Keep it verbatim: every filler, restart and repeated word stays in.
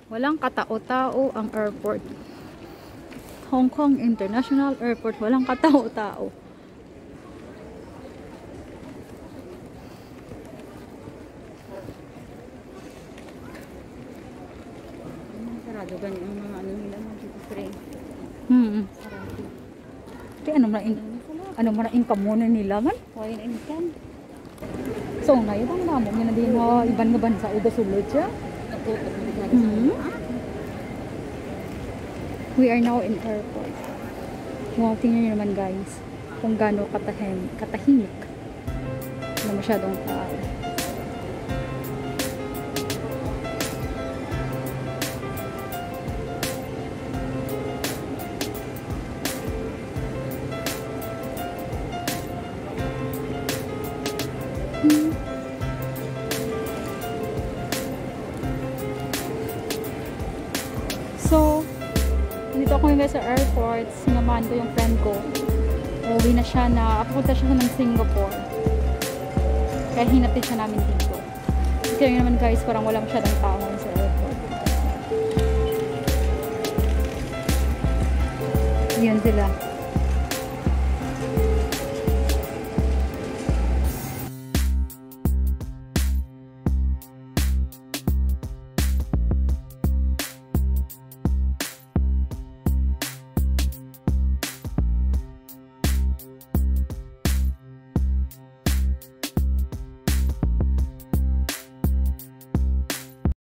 Walang katao-tao ang airport. Hong Kong International Airport. Walang katao-tao. Sarado ganyan ang mga ano nila, mga duty free. Hmm. Sarado. Di ano na in ano man ang income nila man? Why in income? So na yun ang namo nga din mo iban nga bansa uda sulod siya. Hmm. We are now in airport. Wow, tingnan niyo naman guys kung gaano katahim, katahimik. Na masyadong tao. Hmm. So, dito ako yung sa airport, sinamahan ko yung friend ko. Uwi na siya na, apunta siya ng Singapore. Kaya hinatid siya namin dito. Kaya yun naman guys, parang wala masyadong tao sa airport. Yan sila.